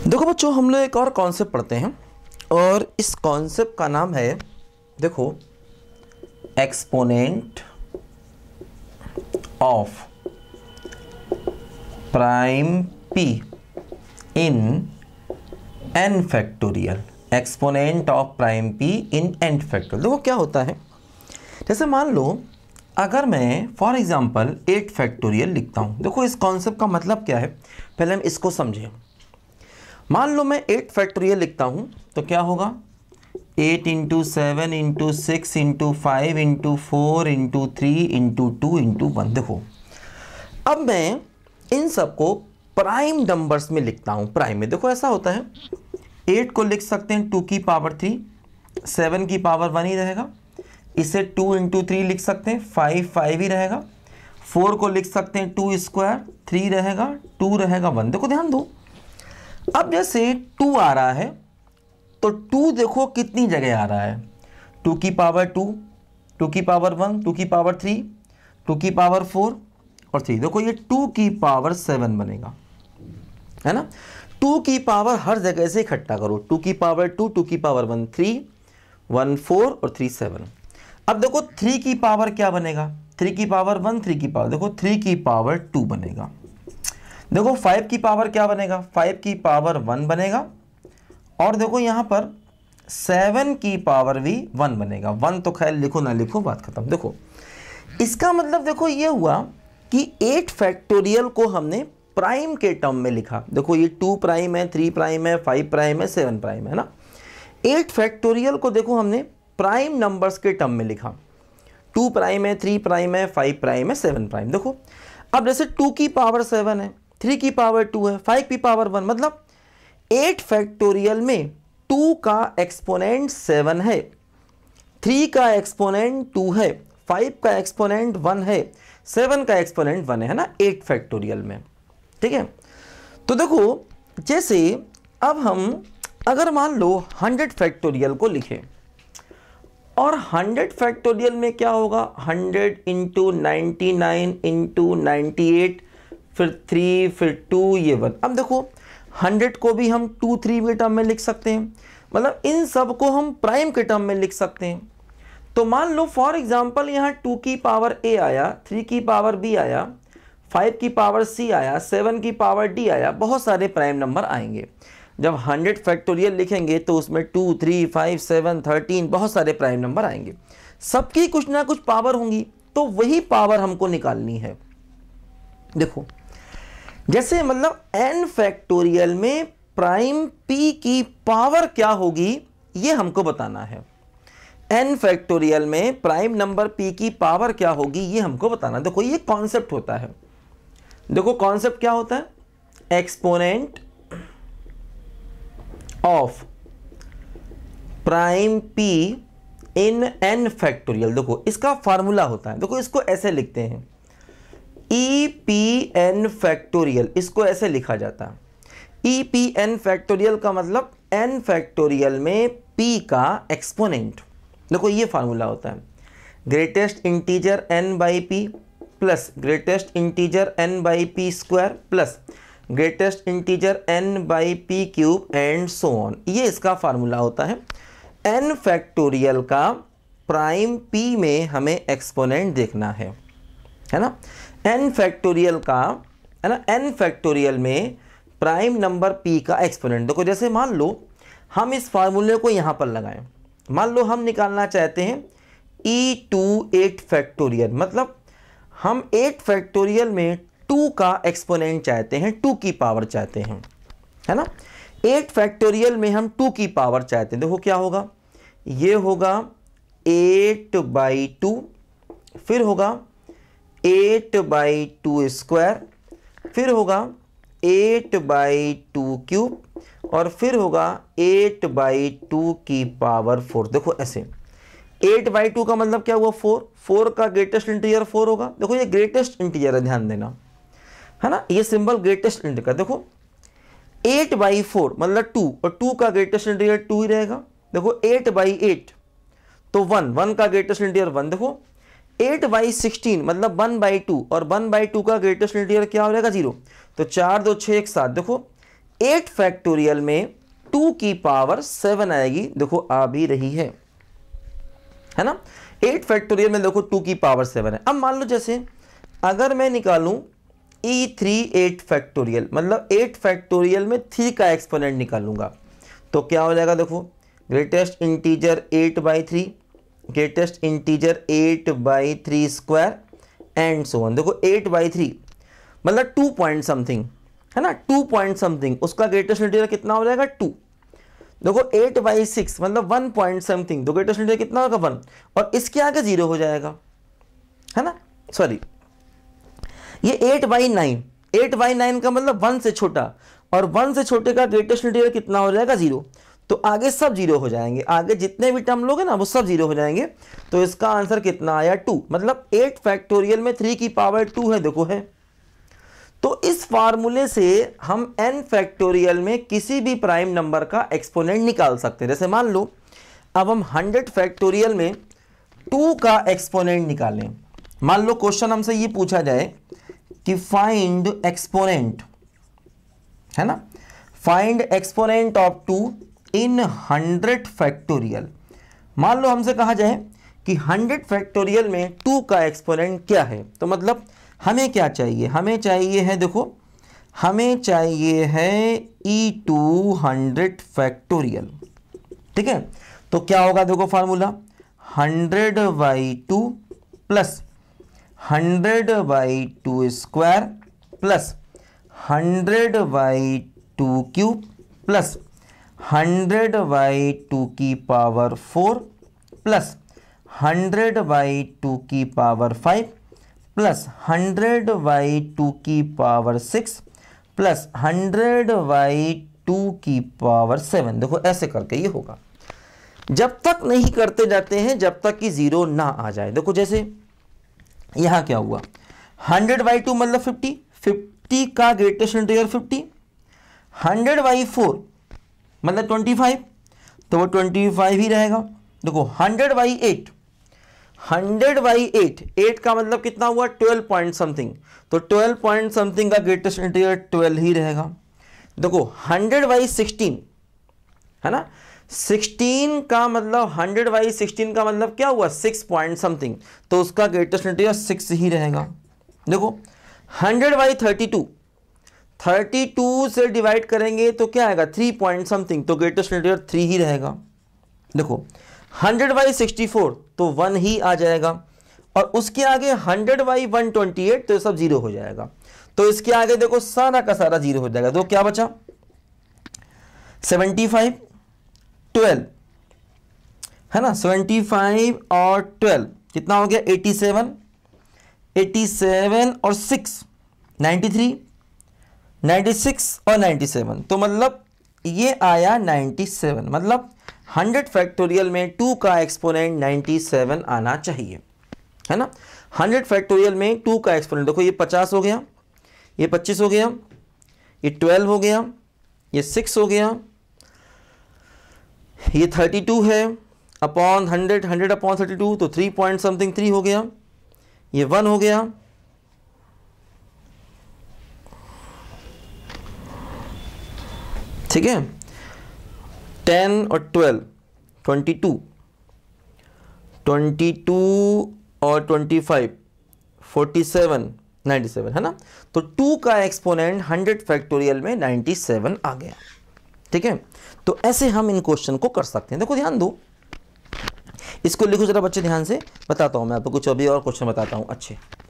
देखो बच्चों, हम लोग एक और कॉन्सेप्ट पढ़ते हैं और इस कॉन्सेप्ट का नाम है, देखो, exponent of prime P in N factorial. Exponent of prime P in N factorial. देखो क्या होता है, जैसे मान लो अगर मैं फॉर एग्जांपल 8 फैक्टोरियल लिखता हूँ। देखो इस कॉन्सेप्ट का मतलब क्या है, पहले हम इसको समझें। मान लो मैं 8 फैक्टोरियल लिखता हूँ तो क्या होगा, 8 into 7 into 6 into 5 into 4 into 3 into 2 into 1। देखो अब मैं इन सबको प्राइम नंबर्स में लिखता हूँ। प्राइम में देखो ऐसा होता है, 8 को लिख सकते हैं 2 की पावर 3, 7 की पावर 1 ही रहेगा। इसे 2 इंटू 3 लिख सकते हैं, 5 ही रहेगा। 4 को लिख सकते हैं 2 स्क्वायर, 3 रहेगा, 2 रहेगा 1। देखो ध्यान दो, अब जैसे 2 आ रहा है तो 2 देखो कितनी जगह आ रहा है, 2 की पावर 2, 2 की पावर 1, 2 की पावर 3, 2 की पावर 4 और 3। देखो ये 2 की पावर 7 बनेगा, है ना। 2 की पावर हर जगह से इकट्ठा करो, 2 की पावर 2, 2 की पावर 1 3, 1 4 और 3 7। अब देखो 3 की पावर क्या बनेगा, 3 की पावर 1, 3 की पावर, देखो 3 की पावर 2 बनेगा। देखो 5 की पावर क्या बनेगा, 5 की पावर 1 बनेगा। और देखो यहाँ पर 7 की पावर भी 1 बनेगा। 1 तो खैर लिखो ना लिखो, बात खत्म। देखो इसका मतलब देखो ये हुआ कि 8 फैक्टोरियल को हमने प्राइम के टर्म में लिखा। देखो ये 2 प्राइम है, 3 प्राइम है, 5 प्राइम है, 7 प्राइम है ना। 8 फैक्टोरियल को देखो हमने प्राइम नंबर्स के टर्म में लिखा। 2 प्राइम है, 3 प्राइम है, 5 प्राइम है, 7 प्राइम। देखो अब जैसे 2 की पावर 7 है, 3 की पावर 2 है, 5 की पावर 1, मतलब 8 फैक्टोरियल में 2 का एक्सपोनेंट 7 है, 3 का एक्सपोनेंट 2 है, 5 का एक्सपोनेंट 1 है, 7 का एक्सपोनेंट 1 है ना 8 फैक्टोरियल में। ठीक है, तो देखो जैसे अब हम अगर मान लो 100 फैक्टोरियल को लिखें और 100 फैक्टोरियल में क्या होगा, 100 इंटू 99 इंटू 98 फिर 3 फिर 2 ये 1। अब देखो 100 को भी हम 2 3 के टर्म में लिख सकते हैं, मतलब इन सब को हम प्राइम के टर्म में लिख सकते हैं। तो मान लो फॉर एग्जांपल यहाँ 2 की पावर a आया, 3 की पावर b आया, 5 की पावर c आया, 7 की पावर d आया, बहुत सारे प्राइम नंबर आएंगे। जब 100 फैक्टोरियल लिखेंगे तो उसमें 2 3 5 7 13 बहुत सारे प्राइम नंबर आएंगे, सबकी कुछ ना कुछ पावर होंगी, तो वही पावर हमको निकालनी है। देखो जैसे मतलब n फैक्टोरियल में प्राइम p की पावर क्या होगी ये हमको बताना है। n फैक्टोरियल में प्राइम नंबर p की पावर क्या होगी ये हमको बताना। देखो ये कॉन्सेप्ट होता है, देखो कॉन्सेप्ट क्या होता है, exponent of prime p in n factorial. देखो इसका फार्मूला होता है, देखो इसको ऐसे लिखते हैं, ई पी एन फैक्टोरियल, इसको ऐसे लिखा जाता है। ई पी एन फैक्टोरियल का मतलब n फैक्टोरियल में p का एक्सपोनेंट। देखो ये फार्मूला होता है, greatest integer n by P plus greatest integer n by P square plus greatest integer n by P cube and so on. ये इसका फार्मूला होता है। n फैक्टोरियल का प्राइम p में हमें एक्सपोनेंट देखना है ना। n फैक्टोरियल का, है ना, n फैक्टोरियल में प्राइम नंबर p का एक्सपोनेंट। देखो जैसे मान लो हम इस फार्मूले को यहाँ पर लगाएं, मान लो हम निकालना चाहते हैं e टू 8 फैक्टोरियल, मतलब हम 8 फैक्टोरियल में 2 का एक्सपोनेंट चाहते हैं, 2 की पावर चाहते हैं, है ना। 8 फैक्टोरियल में हम 2 की पावर चाहते हैं। देखो क्या होगा, ये होगा 8/2, फिर होगा 8/2 स्क्वायर, फिर होगा 8/2 क्यूब और फिर होगा 8/2 की पावर 4। देखो ऐसे 8/2 का मतलब क्या हुआ, 4 का ग्रेटेस्ट इंटीजर 4 होगा। देखो ये ग्रेटेस्ट इंटीजर है, ध्यान देना, है ना, ये सिंबल ग्रेटेस्ट इंटीजर का। देखो 8/4 मतलब 2 और 2 का ग्रेटेस्ट इंटीजर 2 ही रहेगा। देखो 8/8 तो 1 का ग्रेटेस्ट इंटीजर 1। देखो 8/16 मतलब 1/2 और 1/2 का ग्रेटेस्ट इंटीजर क्या हो जाएगा, 0। तो 4 2 6 1 7। देखो 8 फैक्टोरियल में 2 की पावर 7 आएगी, देखो आ भी रही है ना। 8 फैक्टोरियल में देखो 2 की पावर 7 है। अब मान लो जैसे अगर मैं निकालूं E3 8 फैक्टोरियल, मतलब 8 फैक्टोरियल में 3 का एक्सपोनेंट निकालूंगा, तो क्या हो जाएगा, देखो greatest integer 8/3, greatest integer 8/3 square and so on. देखो 8/3 मतलब 2 पॉइंट समथिंग है ना, 2 पॉइंट समथिंग, उसका ग्रेटेस्ट इंटीजर कितना हो जाएगा 2। देखो 8/6 मतलब 1 पॉइंट समथिंग, तो ग्रेटेस्ट इंटीजर कितना होगा 1, और इसके आगे 0 हो जाएगा, है ना। सॉरी, ये 8/9, 8/9 का मतलब 1 से छोटा, और 1 से छोटे का ग्रेटेस्ट इंटीजर कितना हो जाएगा 0, तो आगे सब 0 हो जाएंगे, आगे जितने भी टर्म लोगे ना वो सब 0 हो जाएंगे। तो इसका आंसर कितना आया 2, मतलब 8 फैक्टोरियल में 3 की पावर 2 है, देखो है। तो इस फार्मूले से हम n फैक्टोरियल में किसी भी प्राइम नंबर का एक्सपोनेंट निकाल सकते हैं। जैसे मान लो अब हम 100 फैक्टोरियल में 2 का एक्सपोनेंट निकालें। मान लो क्वेश्चन हमसे ये पूछा जाए कि फाइंड एक्सपोनेंट, है ना, find exponent of 2 in 100 factorial. मान लो हमसे कहा जाए कि 100 फैक्टोरियल में 2 का एक्सपोनेंट क्या है, तो मतलब हमें क्या चाहिए, हमें चाहिए है, देखो हमें चाहिए है E200 फैक्टोरियल, ठीक है। तो क्या होगा, देखो formula 100/2 plus 100/2 square plus 100/2 cube plus 100/2 की पावर 4 प्लस 100/2 की पावर 5 प्लस 100/2 की पावर 6 प्लस 100/2 की पावर 7। देखो ऐसे करके ये होगा, जब तक नहीं करते जाते हैं जब तक कि 0 ना आ जाए। देखो जैसे यहां क्या हुआ, 100/2 मतलब 50, 50 का ग्रेटेस्ट इंटीजर 50, 100/4 मतलब 25, तो वो 25 ही रहेगा। देखो 100/8, 100/8, 8 का मतलब कितना हुआ 12 पॉइंट समथिंग, तो 12 पॉइंट समथिंग का ग्रेटेस्ट इंटीजर 12 ही रहेगा। देखो 100/16 है ना, 16 का मतलब 100/16 का मतलब क्या हुआ 6 पॉइंट समथिंग, तो उसका ग्रेटेस्ट इंटीजर 6 ही रहेगा। देखो 100/32, 32 से डिवाइड करेंगे तो क्या आएगा 3 पॉइंट समथिंग, तो ग्रेटेस्ट इंटीजर 3 ही रहेगा। देखो 100/64 तो 1 ही आ जाएगा, और उसके आगे 100/128 तो सब 0 हो जाएगा। तो इसके आगे देखो सारा का सारा 0 हो जाएगा। तो क्या बचा 75, 12 है ना, 75 और 12 कितना हो गया 87, 87 और 6 93, 96 और 97, तो मतलब ये आया 97। मतलब 100 फैक्टोरियल में 2 का एक्सपोनेंट 97 आना चाहिए, है ना। 100 फैक्टोरियल में 2 का एक्सपोनेंट, देखो ये 50 हो गया, ये 25 हो गया, ये 12 हो गया, ये 6 हो गया, ये 32 है अपॉन 100, 100 अपॉन 32 तो 3 पॉइंट समथिंग 3 हो गया, ये 1 हो गया, ठीक है। 10 और 12 22, 22 और 25 47 97 है ना। तो 2 का एक्सपोनेंट 100 फैक्टोरियल में 97 आ गया, ठीक है। तो ऐसे हम इन क्वेश्चन को कर सकते हैं। देखो ध्यान दो, इसको लिखो जरा बच्चे ध्यान से, बताता हूं मैं आपको कुछ अभी और क्वेश्चन बताता हूं अच्छे।